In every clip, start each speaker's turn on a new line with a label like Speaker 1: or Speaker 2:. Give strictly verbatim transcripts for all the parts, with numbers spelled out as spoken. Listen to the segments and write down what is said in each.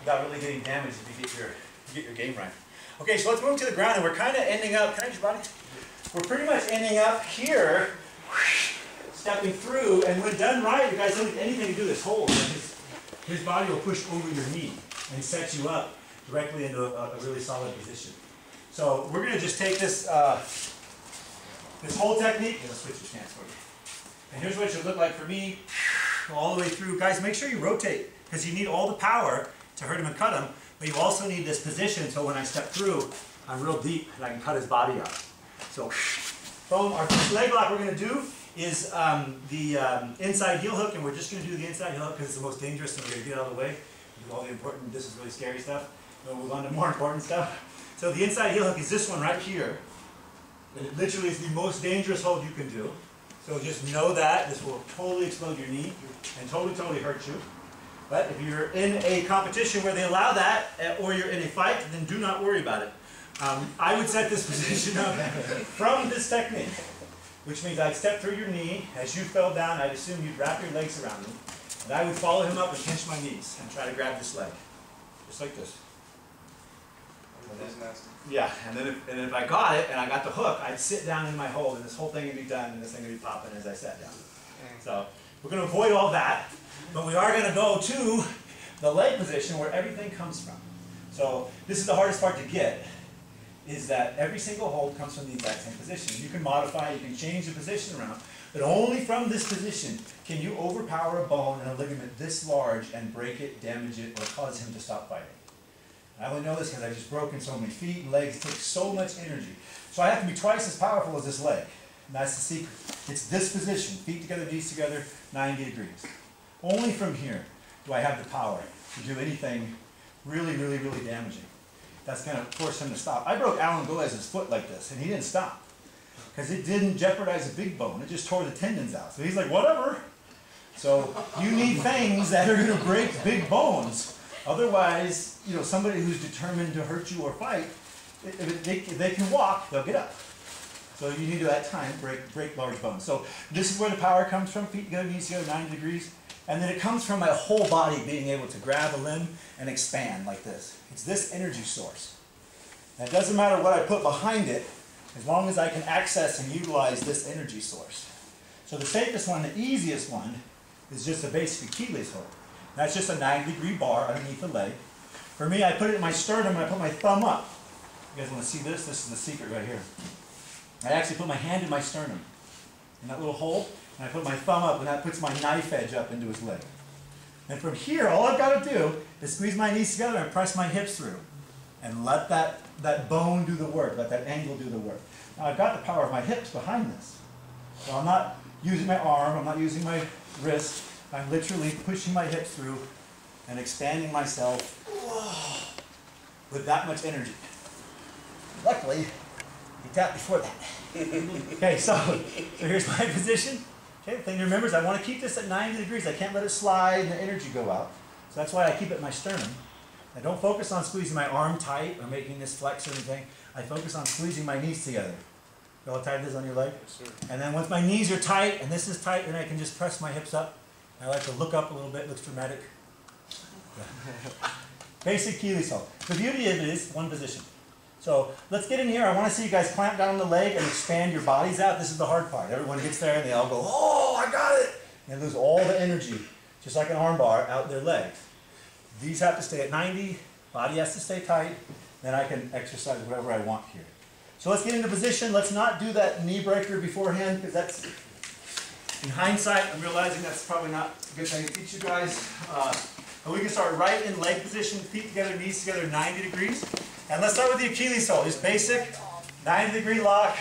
Speaker 1: without really getting damaged if you get your, you get your game right. Okay, so let's move to the ground, and we're kind of ending up, can I use your body? We're pretty much ending up here, stepping through, and when done right, you guys don't need anything to do this hold. His, his body will push over your knee and set you up directly into a, a really solid position. So we're going to just take this, uh, this hold technique, and let's switch your stance for you. And here's what it should look like for me, all the way through. Guys, make sure you rotate, because you need all the power to hurt him and cut him, but you also need this position so when I step through, I'm real deep and I can cut his body out. So, boom. Our first leg lock we're going to do is um, the um, inside heel hook, and we're just going to do the inside heel hook because it's the most dangerous, and we're going to get out of the way. Do all the important, this is really scary stuff. We'll move on to more important stuff. So the inside heel hook is this one right here. And it literally is the most dangerous hold you can do. So just know that. This will totally explode your knee and totally, totally hurt you. But if you're in a competition where they allow that, or you're in a fight, then do not worry about it. Um, I would set this position up from this technique, which means I'd step through your knee. As you fell down, I'd assume you'd wrap your legs around me. And I would follow him up and pinch my knees and try to grab this leg. Just like this.
Speaker 2: That's nasty.
Speaker 1: Yeah, and then if, and if I got it and I got the hook, I'd sit down in my hold and this whole thing would be done and this thing would be popping as I sat down. So we're going to avoid all that, but we are going to go to the leg position where everything comes from. So this is the hardest part to get, is that every single hold comes from the exact same position. You can modify, you can change the position around, but only from this position can you overpower a bone and a ligament this large and break it, damage it, or cause him to stop fighting. I only know this because I've just broken so many feet and legs. It takes so much energy. So I have to be twice as powerful as this leg. And that's the secret. It's this position, feet together, knees together, ninety degrees. Only from here do I have the power to do anything really, really, really damaging. That's going to force him to stop. I broke Alan Goez's foot like this, and he didn't stop. Because it didn't jeopardize a big bone. It just tore the tendons out. So he's like, whatever. So you need things that are going to break big bones. Otherwise, you know, somebody who's determined to hurt you or fight, if they, if they can walk, they'll get up. So you need to, at time, break, break large bones. So this is where the power comes from, feet together, knees together, ninety degrees. And then it comes from my whole body being able to grab a limb and expand like this. It's this energy source. And it doesn't matter what I put behind it, as long as I can access and utilize this energy source. So the safest one, the easiest one, is just a basic Achilles hold. That's just a ninety degree bar underneath the leg. For me, I put it in my sternum and I put my thumb up. You guys want to see this? This is the secret right here. I actually put my hand in my sternum, in that little hole, and I put my thumb up, and that puts my knife edge up into his leg. And from here, all I've got to do is squeeze my knees together and press my hips through. And let that, that bone do the work, let that angle do the work. Now I've got the power of my hips behind this. So I'm not using my arm, I'm not using my wrist. I'm literally pushing my hips through and expanding myself with that much energy. Luckily, he tapped before that. Okay, so, so here's my position. Okay, the thing to remember is I want to keep this at ninety degrees. I can't let it slide and the energy go out. So that's why I keep it in my sternum. I don't focus on squeezing my arm tight or making this flex or anything. I focus on squeezing my knees together. You know how tight it is on your leg?
Speaker 2: Yes, sir. And
Speaker 1: then once my knees are tight and this is tight, then I can just press my hips up. I like to look up a little bit, looks dramatic. Basic Achilles hold. The beauty of it is one position. So let's get in here. I want to see you guys clamp down on the leg and expand your bodies out. This is the hard part. Everyone gets there and they all go, oh, I got it. And they lose all the energy, just like an arm bar, out their legs. These have to stay at ninety. Body has to stay tight. Then I can exercise whatever I want here. So let's get into position. Let's not do that knee breaker beforehand, because that's, in hindsight, I'm realizing that's probably not a good thing to teach you guys. Uh, but we can start right in leg position, feet together, knees together, ninety degrees. And let's start with the Achilles hold. Just basic, ninety degree lock.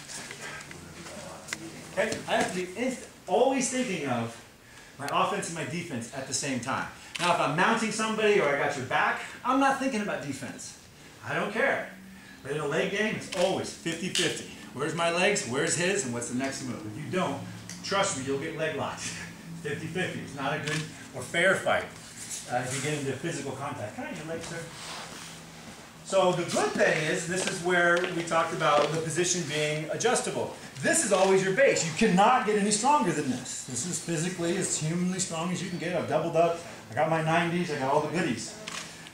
Speaker 1: Okay, I have to be inst always thinking of my offense and my defense at the same time. Now, if I'm mounting somebody or I got your back, I'm not thinking about defense. I don't care. But in a leg game, it's always fifty fifty. Where's my legs? Where's his? And what's the next move? If you don't, trust me, you'll get leg locked. fifty fifty. It's not a good or fair fight uh, if you get into physical contact. Can I have your legs, sir? So the good thing is, this is where we talked about the position being adjustable. This is always your base. You cannot get any stronger than this. This is physically as humanly strong as you can get. I've doubled up. I got my nineties. I got all the goodies.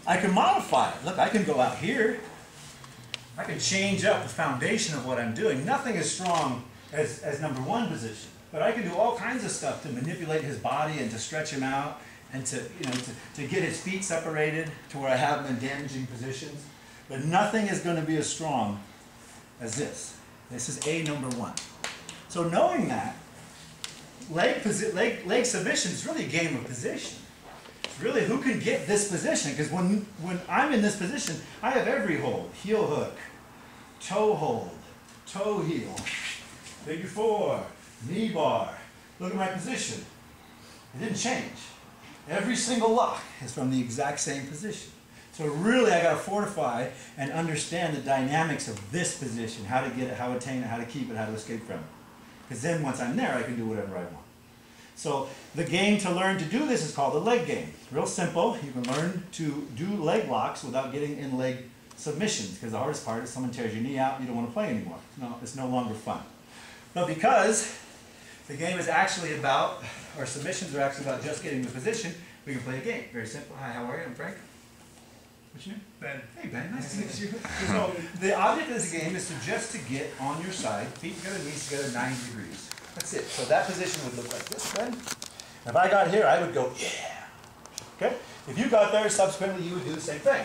Speaker 1: I can modify it. Look, I can go out here. I can change up the foundation of what I'm doing. Nothing as strong as, as number one position. But I can do all kinds of stuff to manipulate his body and to stretch him out and to, you know, to, to get his feet separated to where I have him in damaging positions. But nothing is going to be as strong as this. This is A number one. So knowing that, leg, leg, leg submission is really a game of position. It's really who can get this position, because when, when I'm in this position, I have every hold. Heel hook, toe hold, toe heel, figure four, knee bar. Look at my position. It didn't change. Every single lock is from the exact same position. So really I got to fortify and understand the dynamics of this position, how to get it, how to attain it, how to keep it, how to escape from it. Because then once I'm there, I can do whatever I want. So the game to learn to do this is called the leg game. Real simple. You can learn to do leg locks without getting in leg submissions, because the hardest part is someone tears your knee out and you don't want to play anymore. No, it's no longer fun. But because the game is actually about, or submissions are actually about just getting the position, we can play a game. Very simple. Hi, how are you? I'm Frank. What's your name? Ben. Hey Ben, nice to meet you. So the object of this game is to just to get on your side, feet together, knees together, ninety degrees. That's it. So that position would look like this, Ben. If I got here, I would go, yeah. Okay? If you got there, subsequently you would do the same thing.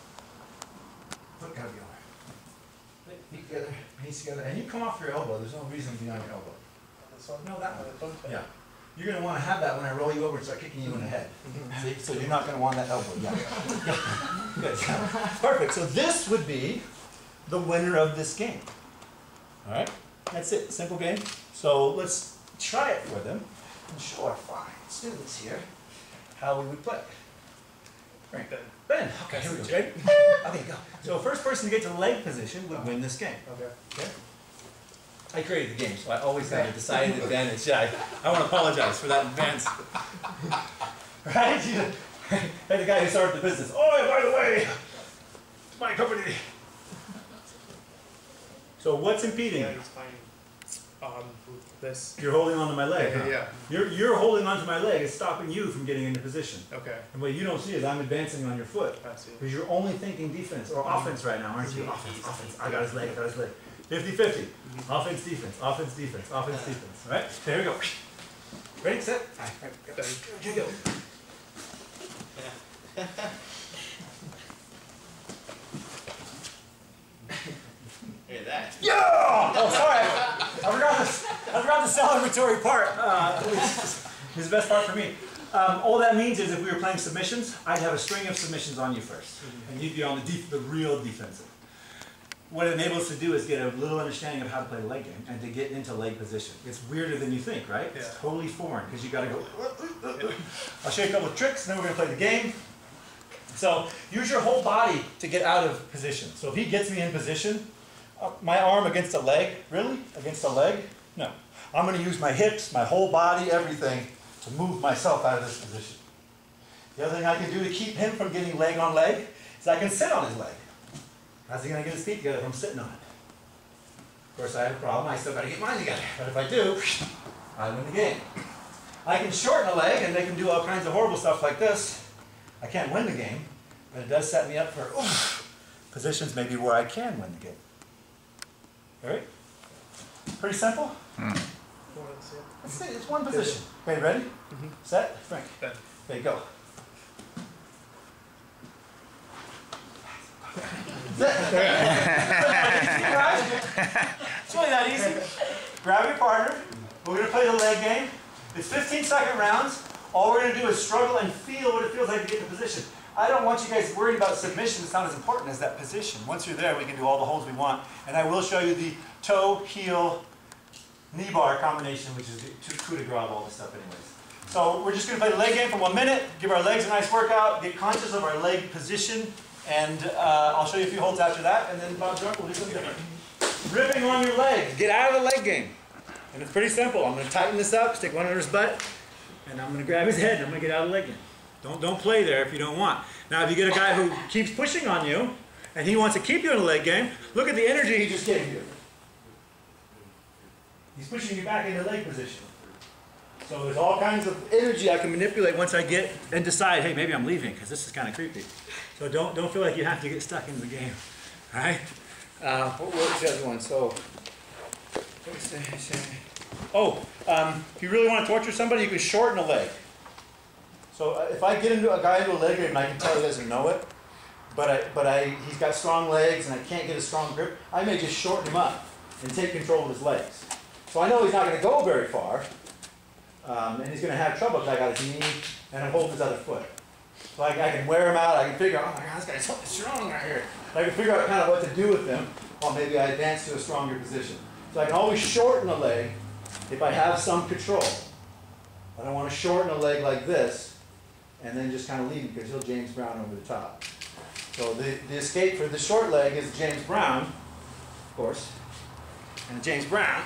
Speaker 1: Foot gotta be over. Feet together, knees together, and you come off your elbow. There's no reason to be on your elbow. This one? No, that one. Yeah. You're going to want to have that when I roll you over and start kicking you in the head. See? So you're not going to want that elbow. Yeah. Good. Perfect. So this would be the winner of this game. All right? That's it. Simple game. So let's try it for them and show our fine students here how we would play. Right. Ben. Ben. Okay, here we go. Ready? Okay, go. So first person to get to the leg position would win this game. Okay. Okay? I created the game, so I always have a decided advantage. Yeah, I, I want to apologize for that in advance. Right? Hey, the guy who started the business. Oh, by the way, it's my company. So what's impeding?
Speaker 3: Yeah, it's fine. Um, this.
Speaker 1: You're holding onto my leg.
Speaker 3: Yeah,
Speaker 1: huh?
Speaker 3: yeah.
Speaker 1: You're you're holding onto my leg. It's stopping you from getting into position.
Speaker 3: Okay.
Speaker 1: And what you don't see is I'm advancing on your foot.
Speaker 3: I see.
Speaker 1: Because you're only thinking defense or offense right now, aren't you? Offense, offense. I got his leg. I got his leg. fifty fifty. Mm-hmm. Offense, defense, offense, defense, offense, defense. All right? Okay, here we go. Ready, set? All right, go. Here we go.
Speaker 2: Hear that?
Speaker 1: Yeah! Oh, sorry. I forgot the, I forgot the celebratory part. Uh, this is the best part for me. Um, all that means is if we were playing submissions, I'd have a string of submissions on you first. And you'd be on the, def the real defensive. What it enables us to do is get a little understanding of how to play the leg game and to get into leg position. It's weirder than you think, right?
Speaker 3: Yeah.
Speaker 1: It's totally foreign because you got to go. Yeah. I'll show you a couple of tricks, and then we're going to play the game. So use your whole body to get out of position. So if he gets me in position, uh, my arm against a leg, really? Against a leg? No. I'm going to use my hips, my whole body, everything to move myself out of this position. The other thing I can do to keep him from getting leg on leg is I can sit on his leg. How's he going to get his feet together if I'm sitting on it? Of course, I have a problem. I still got to get mine together. But if I do, I win the game. I can shorten a leg, and they can do all kinds of horrible stuff like this. I can't win the game, but it does set me up for oof, positions maybe where I can win the game. All right? Pretty simple?
Speaker 3: Mm.
Speaker 1: That's it. It's one position. Okay, ready? Mm-hmm. Set? Frank.
Speaker 3: Ben.
Speaker 1: Okay, go. It's really that easy. Grab your partner. We're going to play the leg game. It's fifteen second rounds. All we're going to do is struggle and feel what it feels like to get in position. I don't want you guys worried about submission. It's not as important as that position. Once you're there, we can do all the holds we want. And I will show you the toe, heel, knee bar combination, which is the coup de grace, all this stuff anyways. So we're just going to play the leg game for one minute, give our legs a nice workout, get conscious of our leg position, and uh, I'll show you a few holds after that, and then Bob Drunk will do something different. Ripping on your legs. Get out of the leg game. And it's pretty simple. I'm going to tighten this up, stick one under his butt, and I'm going to grab his head, and I'm going to get out of the leg game. Don't, don't play there if you don't want. Now, if you get a guy who keeps pushing on you, and he wants to keep you in the leg game, look at the energy he just gave you. He's pushing you back into leg position. So there's all kinds of energy I can manipulate once I get and decide, hey, maybe I'm leaving because this is kind of creepy. So don't don't feel like you have to get stuck in the game. All right. Uh, what was the other one? So. Oh, um, if you really want to torture somebody, you can shorten a leg. So uh, if I get into a guy into a leg grip and I can tell he doesn't know it, but I, but I, he's got strong legs and I can't get a strong grip, I may just shorten him up and take control of his legs. So I know he's not going to go very far, um, and he's going to have trouble because I got his knee and I'm holding his other foot. So I, I can wear him out. I can figure out, oh my God, this guy's so strong right here. I can figure out kind of what to do with him, while maybe I advance to a stronger position. So I can always shorten a leg if I have some control. I don't want to shorten a leg like this and then just kind of leave him because he'll James Brown over the top. So the, the escape for the short leg is James Brown, of course. And James Brown.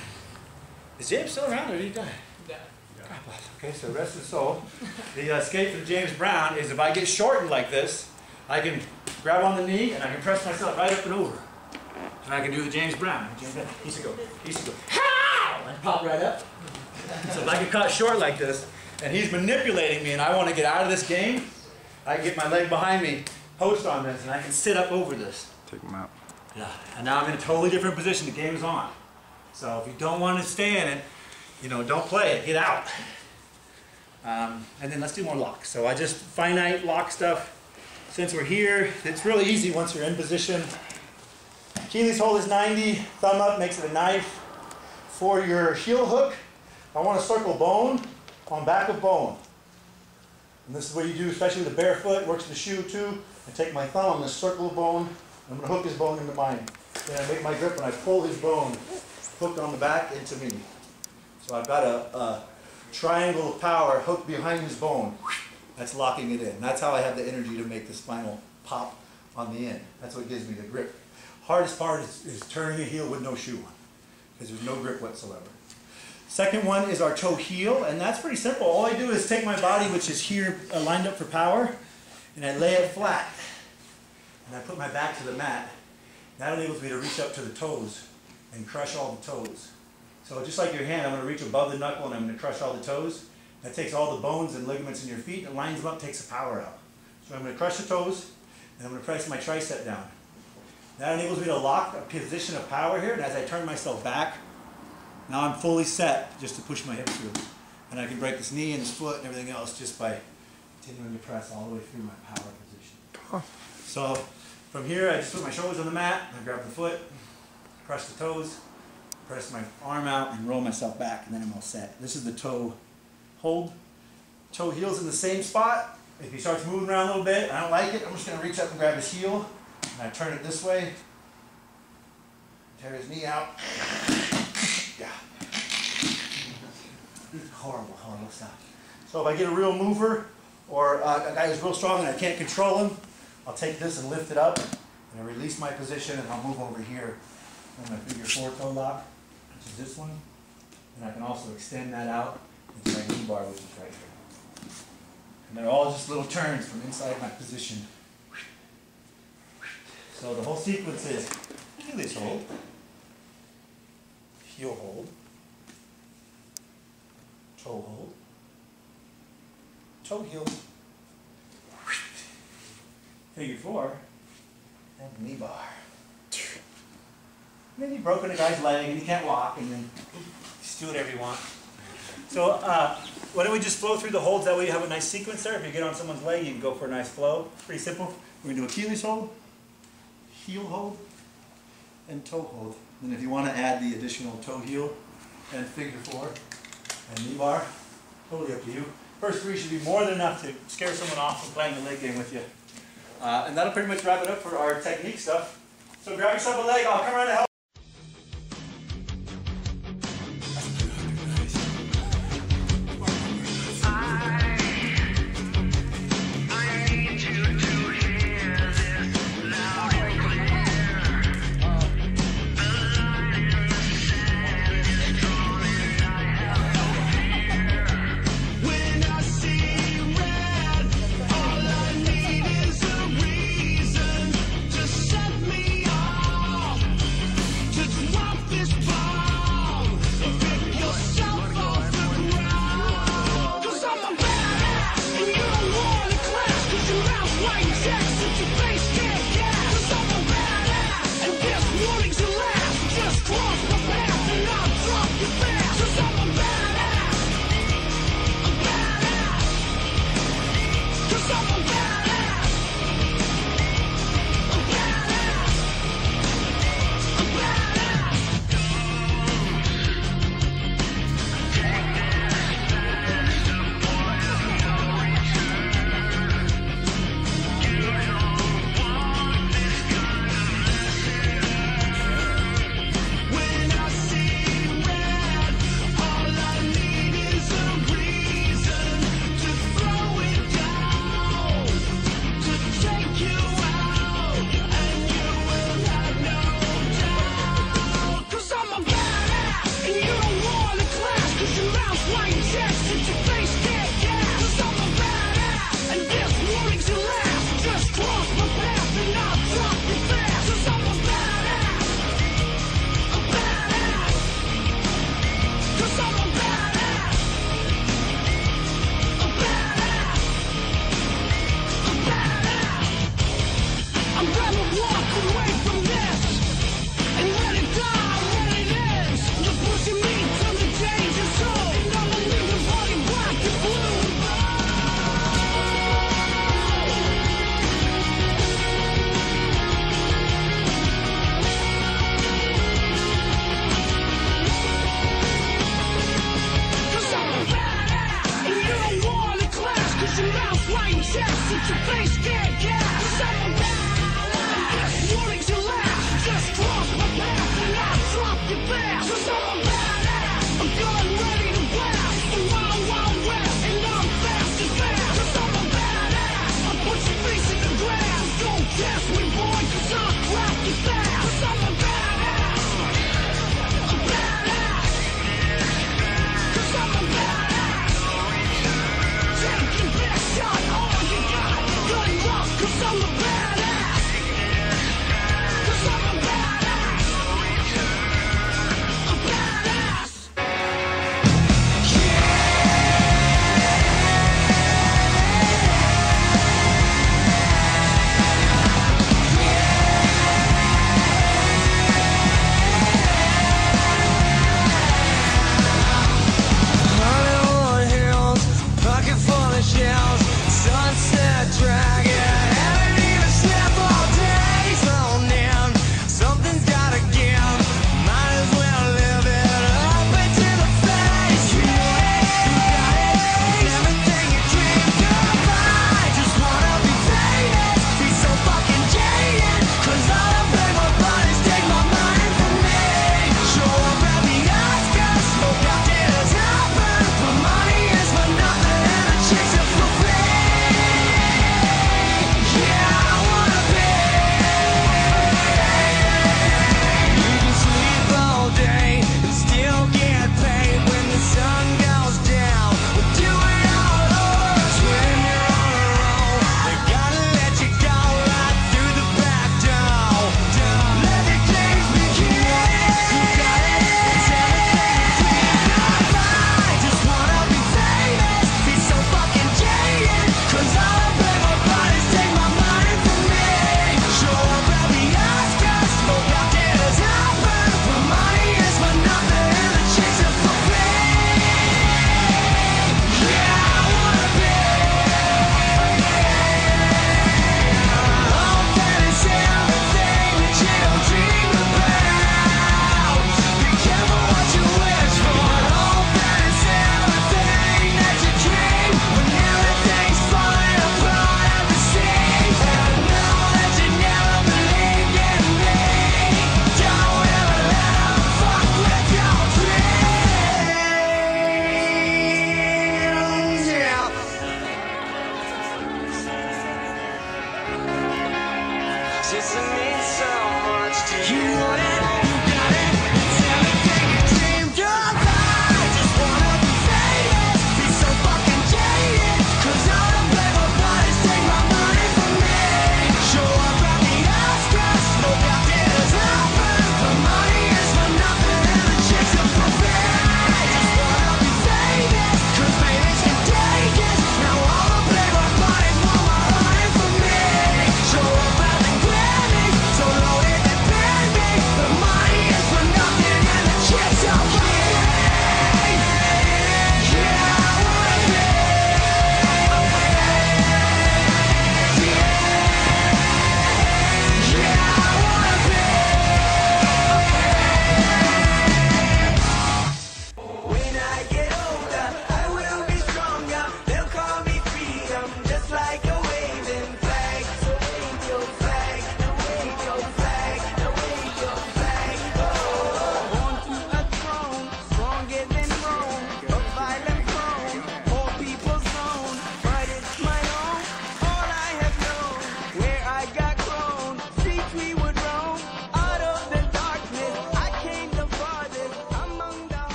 Speaker 1: Is James still around or did he die?
Speaker 2: Yeah.
Speaker 1: God bless. Okay, so rest his soul. The uh, escape for James Brown is if I get shortened like this, I can grab on the knee and I can press myself right up and over. And I can do the James Brown. James Brown. He used to go, he used to go, ha! And pop right up. So if I get caught short like this, and he's manipulating me and I want to get out of this game, I can get my leg behind me, post on this, and I can sit up over this.
Speaker 4: Take him out.
Speaker 1: Yeah. And now I'm in a totally different position. The game is on. So if you don't want to stay in it, you know, don't play it. Get out. Um, and then let's do more locks. So I just finite lock stuff. Since we're here, it's really easy once you're in position. Achilles hold is ninety, thumb up makes it a knife. For your heel hook, I want to circle bone on back of bone. And this is what you do, especially with the bare foot, works the shoe too. I take my thumb, I'm going to circle a bone, I'm going to hook his bone into mine. Then I make my grip and I pull his bone, hooked on the back into me. So I've got a, a triangle of power hooked behind his bone. That's locking it in. That's how I have the energy to make the spinal pop on the end. That's what gives me the grip. Hardest part is, is turning a heel with no shoe on, because there's no grip whatsoever. Second one is our toe heel, and that's pretty simple. All I do is take my body, which is here uh, lined up for power, and I lay it flat. And I put my back to the mat. That enables me to reach up to the toes and crush all the toes. So just like your hand, I'm going to reach above the knuckle and I'm going to crush all the toes. That takes all the bones and ligaments in your feet and lines them up, takes the power out. So I'm going to crush the toes, and I'm going to press my tricep down. That enables me to lock a position of power here, and as I turn myself back, now I'm fully set just to push my hips through. And I can break this knee and this foot and everything else just by continuing to press all the way through my power position. So from here, I just put my shoulders on the mat, I grab the foot, crush the toes, press my arm out, and roll myself back, and then I'm all set. This is the toe hold. Toe heel's in the same spot. If he starts moving around a little bit, I don't like it, I'm just going to reach up and grab his heel, and I turn it this way, tear his knee out. Yeah. Horrible, horrible stuff. So if I get a real mover, or uh, a guy who's real strong and I can't control him, I'll take this and lift it up, and I release my position, and I'll move over here on my figure four toe lock, which is this one, and I can also extend that out into my knee bar, which is right here. And they're all just little turns from inside my position. So the whole sequence is Achilles hold, heel hold, toe hold, toe heel, figure four, and knee bar. And then you've broken a guy's leg and he can't walk, and then just do whatever you want. So uh, why don't we just flow through the holds, that way you have a nice sequence there. If you get on someone's leg, you can go for a nice flow. Pretty simple. We're going to do Achilles hold, heel hold, and toe hold. And if you want to add the additional toe heel and figure four and knee bar, totally up to you. First three should be more than enough to scare someone off from playing the leg game with you. Uh, and that'll pretty much wrap it up for our technique stuff. So grab yourself a leg, I'll come around to help.